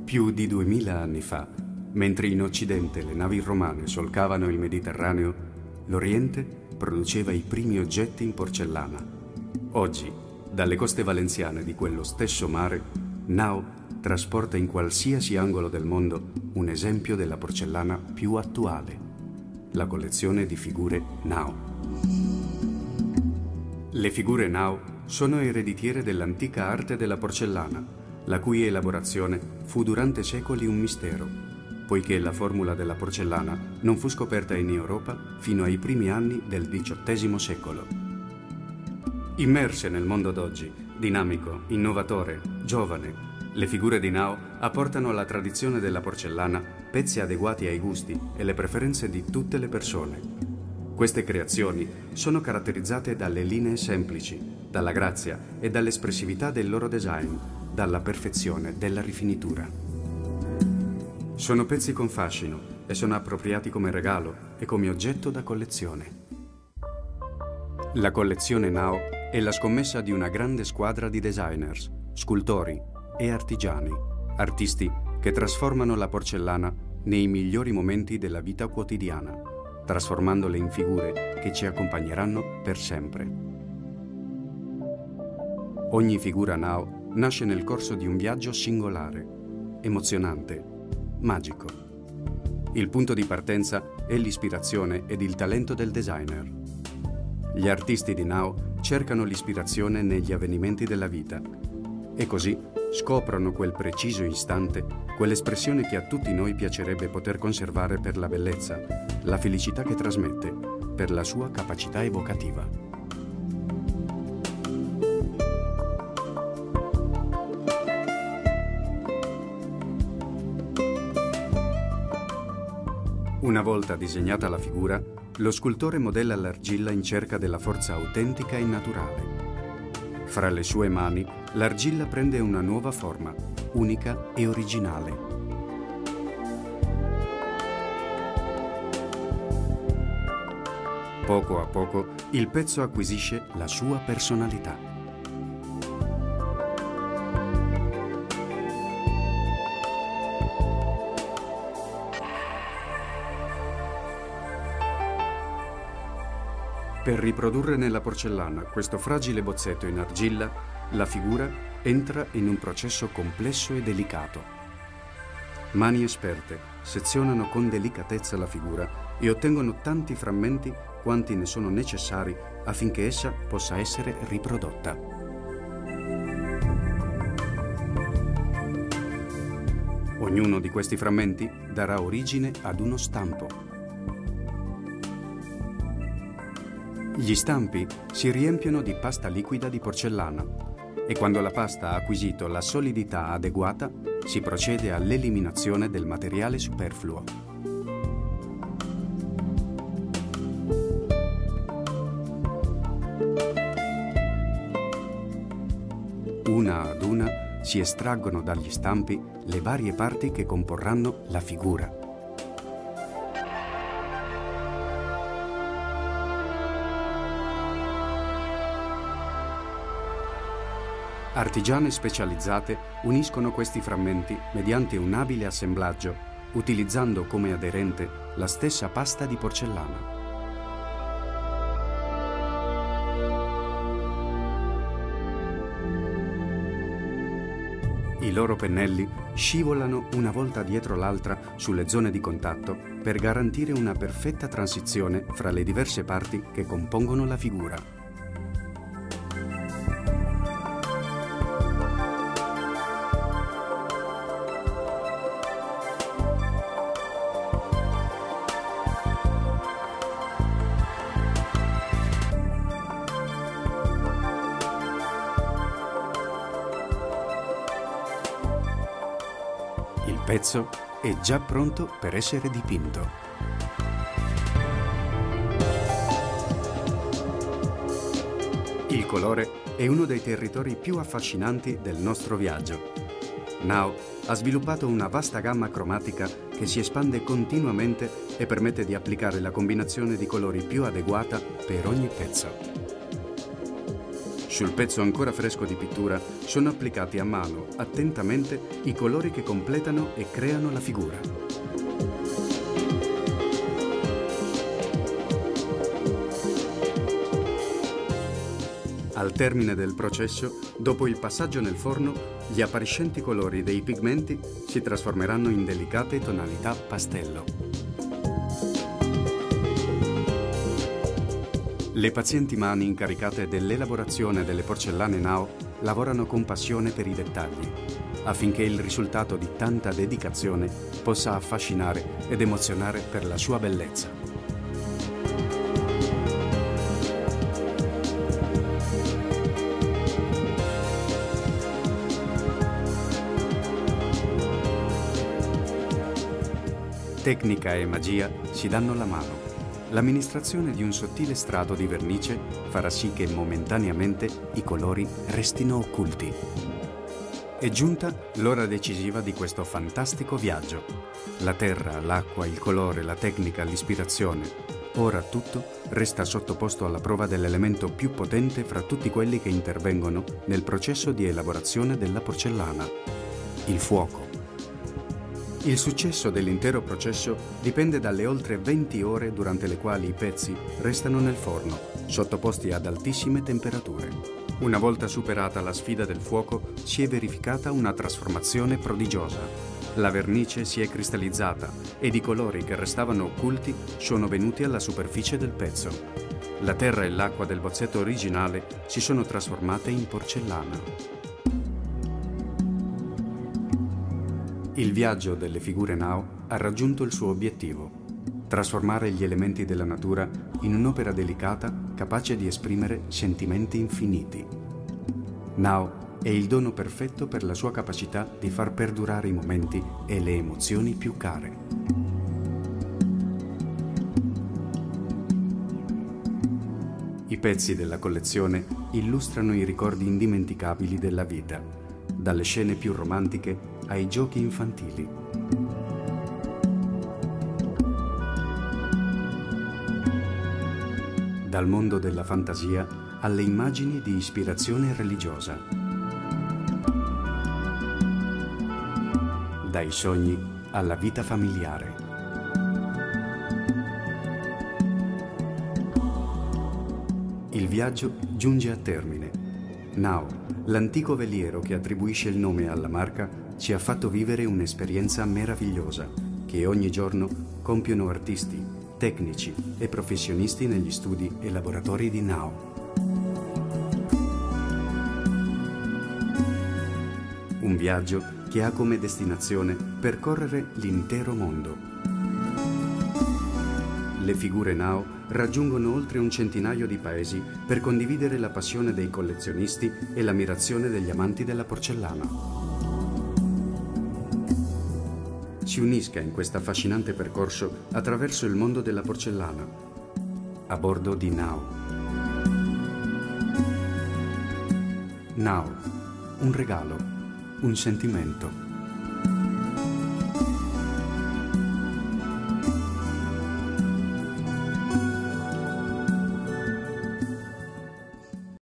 Più di 2000 anni fa, mentre in Occidente le navi romane solcavano il Mediterraneo, l'Oriente produceva i primi oggetti in porcellana. Oggi, dalle coste valenziane di quello stesso mare, Nao trasporta in qualsiasi angolo del mondo un esempio della porcellana più attuale, la collezione di figure Nao. Le figure Nao sono ereditiere dell'antica arte della porcellana, la cui elaborazione fu durante secoli un mistero, poiché la formula della porcellana non fu scoperta in Europa fino ai primi anni del XVIII secolo. Immerse nel mondo d'oggi, dinamico, innovatore, giovane, le figure di Nao apportano alla tradizione della porcellana pezzi adeguati ai gusti e le preferenze di tutte le persone. Queste creazioni sono caratterizzate dalle linee semplici, dalla grazia e dall'espressività del loro design, dalla perfezione della rifinitura. Sono pezzi con fascino e sono appropriati come regalo e come oggetto da collezione. La collezione Nao è la scommessa di una grande squadra di designers, scultori e artigiani, artisti che trasformano la porcellana nei migliori momenti della vita quotidiana, trasformandole in figure che ci accompagneranno per sempre. Ogni figura Nao nasce nel corso di un viaggio singolare, emozionante, magico. Il punto di partenza è l'ispirazione ed il talento del designer. Gli artisti di Nao cercano l'ispirazione negli avvenimenti della vita e così scoprono quel preciso istante, quell'espressione che a tutti noi piacerebbe poter conservare per la bellezza, la felicità che trasmette, per la sua capacità evocativa. Una volta disegnata la figura, lo scultore modella l'argilla in cerca della forza autentica e naturale. Fra le sue mani, l'argilla prende una nuova forma, unica e originale. Poco a poco, il pezzo acquisisce la sua personalità. Per riprodurre nella porcellana questo fragile bozzetto in argilla, la figura entra in un processo complesso e delicato. Mani esperte sezionano con delicatezza la figura e ottengono tanti frammenti quanti ne sono necessari affinché essa possa essere riprodotta. Ognuno di questi frammenti darà origine ad uno stampo. Gli stampi si riempiono di pasta liquida di porcellana e quando la pasta ha acquisito la solidità adeguata si procede all'eliminazione del materiale superfluo. Una ad una si estraggono dagli stampi le varie parti che comporranno la figura. Artigiane specializzate uniscono questi frammenti mediante un abile assemblaggio, utilizzando come aderente la stessa pasta di porcellana. I loro pennelli scivolano una volta dietro l'altra sulle zone di contatto per garantire una perfetta transizione fra le diverse parti che compongono la figura. Il pezzo è già pronto per essere dipinto. Il colore è uno dei territori più affascinanti del nostro viaggio. Nao ha sviluppato una vasta gamma cromatica che si espande continuamente e permette di applicare la combinazione di colori più adeguata per ogni pezzo. Sul pezzo ancora fresco di pittura sono applicati a mano, attentamente, i colori che completano e creano la figura. Al termine del processo, dopo il passaggio nel forno, gli appariscenti colori dei pigmenti si trasformeranno in delicate tonalità pastello. Le pazienti mani incaricate dell'elaborazione delle porcellane Nao lavorano con passione per i dettagli, affinché il risultato di tanta dedicazione possa affascinare ed emozionare per la sua bellezza. Tecnica e magia si danno la mano. L'amministrazione di un sottile strato di vernice farà sì che momentaneamente i colori restino occulti. È giunta l'ora decisiva di questo fantastico viaggio. La terra, l'acqua, il colore, la tecnica, l'ispirazione. Ora tutto resta sottoposto alla prova dell'elemento più potente fra tutti quelli che intervengono nel processo di elaborazione della porcellana: il fuoco. Il successo dell'intero processo dipende dalle oltre 20 ore durante le quali i pezzi restano nel forno, sottoposti ad altissime temperature. Una volta superata la sfida del fuoco, si è verificata una trasformazione prodigiosa. La vernice si è cristallizzata ed i colori che restavano occulti sono venuti alla superficie del pezzo. La terra e l'acqua del bozzetto originale si sono trasformate in porcellana. Il viaggio delle figure Nao ha raggiunto il suo obiettivo: trasformare gli elementi della natura in un'opera delicata capace di esprimere sentimenti infiniti. Nao è il dono perfetto per la sua capacità di far perdurare i momenti e le emozioni più care. I pezzi della collezione illustrano i ricordi indimenticabili della vita, dalle scene più romantiche ai giochi infantili. Dal mondo della fantasia alle immagini di ispirazione religiosa. Dai sogni alla vita familiare. Il viaggio giunge a termine. Nao, l'antico veliero che attribuisce il nome alla marca, ci ha fatto vivere un'esperienza meravigliosa che ogni giorno compiono artisti, tecnici e professionisti negli studi e laboratori di Nao. Un viaggio che ha come destinazione percorrere l'intero mondo. Le figure Nao raggiungono oltre un centinaio di paesi per condividere la passione dei collezionisti e l'ammirazione degli amanti della porcellana. Si unisca in questo affascinante percorso attraverso il mondo della porcellana, a bordo di Nao. Nao, un regalo, un sentimento.